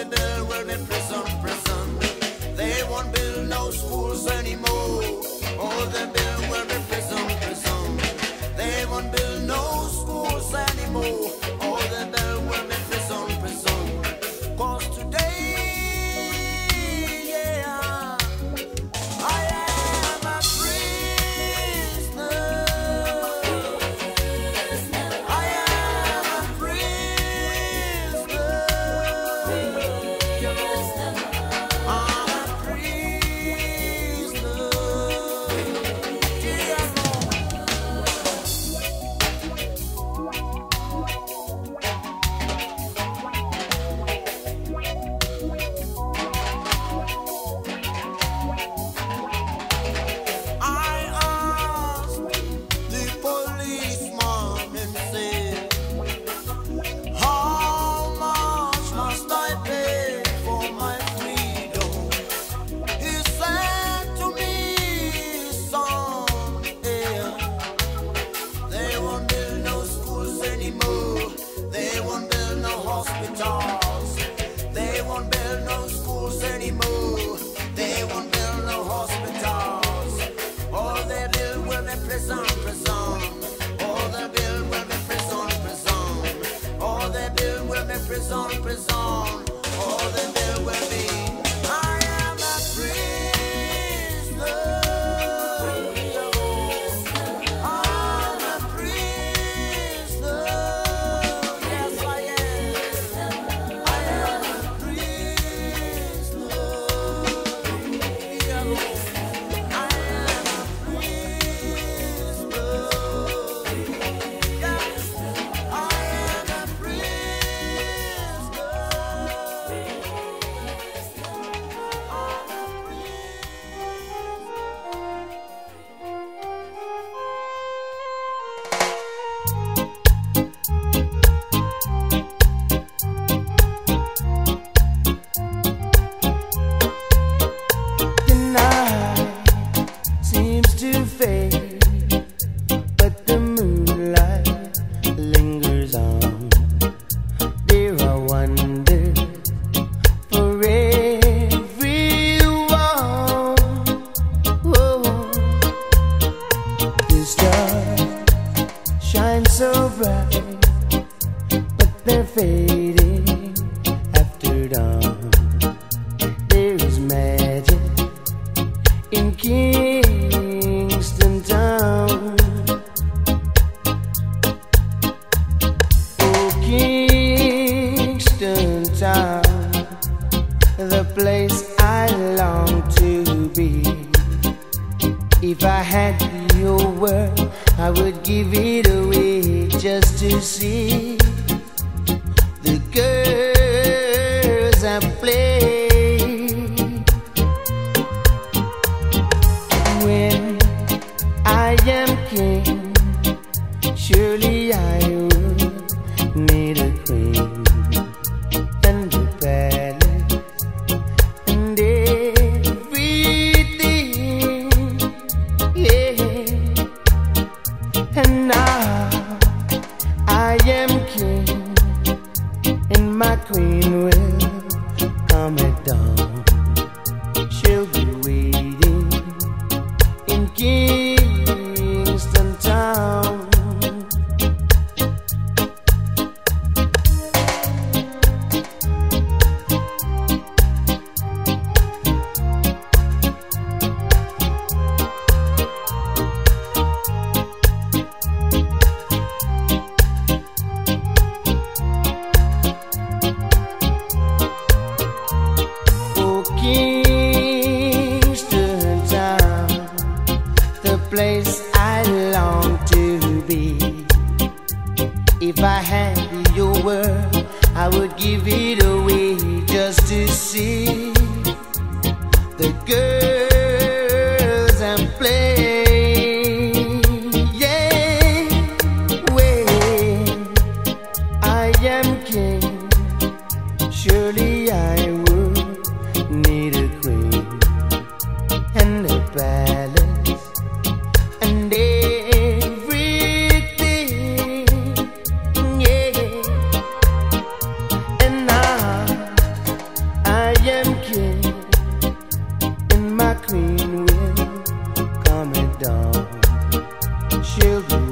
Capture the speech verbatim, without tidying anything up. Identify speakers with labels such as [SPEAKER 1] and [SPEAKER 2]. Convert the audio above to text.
[SPEAKER 1] they build will be prison, prison. They won't build no schools anymore. All they build will be prison, prison. They won't build no schools anymore. All they build will be prison, prison. 'Cause today, yeah, I am a prisoner. I am a prisoner. I'm a prisoner. Yeah, I asked the policeman and said, how much must I pay for my freedom? He said to me, son, yeah, they won't build no schools anymore. They won't build no hospitals. They won't build no schools anymore. They won't build no hospitals. All they build will be prison, prison. All they build will be prison, prison. All they build will be prison, prison. All they build will be. I am a prisoner. I'm a prisoner. Yes, I am. I am a prisoner. Yeah, I am a prisoner. Yes, I am a
[SPEAKER 2] The night seems to fade, but the moonlight lingers on. There are wonders for everyone. Oh, the stars shine so bright, but they're fading after dawn. There is magic in Kingston Town. Oh, Kingston Town, the place I long to be. If I had your word, I would give it away just to see the girls I play. When I am king, surely I would need a queen and a palace and everything, yeah. And now I am king, and my queen will come at dawn. She'll be waiting in Kingston Town. Oh, Kingston Town, the place I long to be. If I had your word, I would give it away just to see the girls and play. Yeah, when I am king, surely I would need a queen and a palace and everything, yeah. And now children